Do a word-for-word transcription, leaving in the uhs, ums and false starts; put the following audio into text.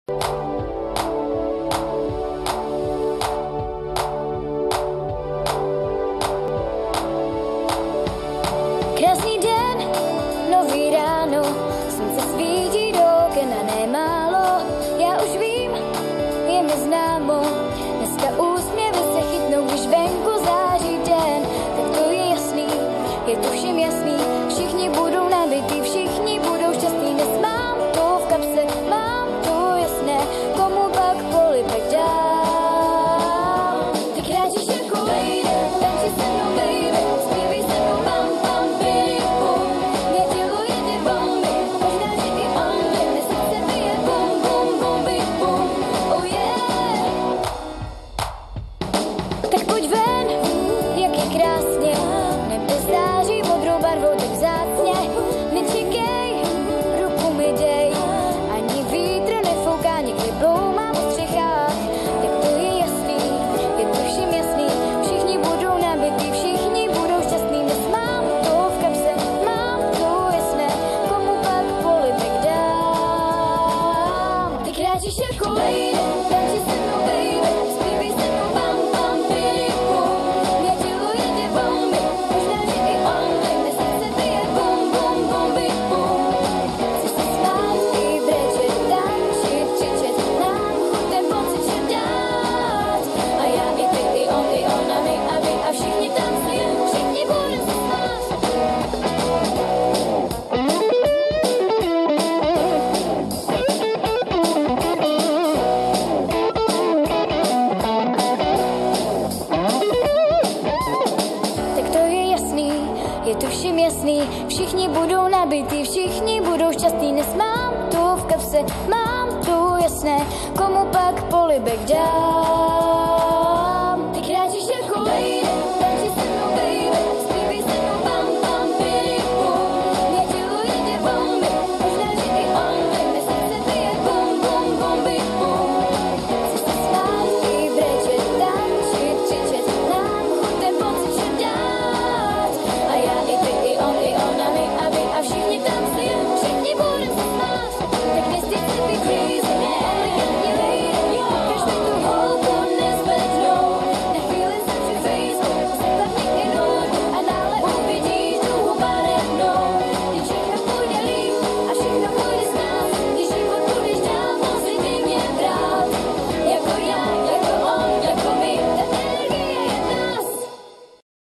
Krásný den, nový ráno, slunce svítí do okna nemálo. Já už vím, je mi známo, dneska úsměvy se chytnou, když venku září den. Tak to je jasný, je to všem jasný, všichni budou nabitý, všichni budou šťastní. Dnes mám to v kapse, mám to jasné, komu pak polibek dám. Ty kráčíš jako lady, tanči se mnou baby, zpívej se mnou bam bam piry bum. Mé tělo jede bumby, možná že i only, mé srdce bije bum bum bumby bum, oh yeah. Tak pojď ven, jak je krásně, nebe září modrou barvou tak vzácně. Nečekej, ruku mi dej, ani vítr nefouká, někdy bloumá po střechách. Tak to je jasný, je to všem jasný, všichni budou nabitý, všichni budou šťastný. Dnes mám to v kapse, mám to jasné, komu pak polibek dám. Ty kráčíš jako lady, tanči se mnou baby, zpívej se mnou bam bam piry bum. Mé tělo jede bumby, možná že i only, mé srdce bije bum bum bumby bum. Chci se smát i brečet, tančit, křičet, nám chuť ten pocit všem dát. A já i ty, i on, i ona, my a vy a všichni tancujem, všichni budem se smát. Tak to je jasný, je to všem jasný, všichni budou nabitý, všichni budou šťastní. Dnes mám to v kapse, mám to jasné, komu pak polibek dám.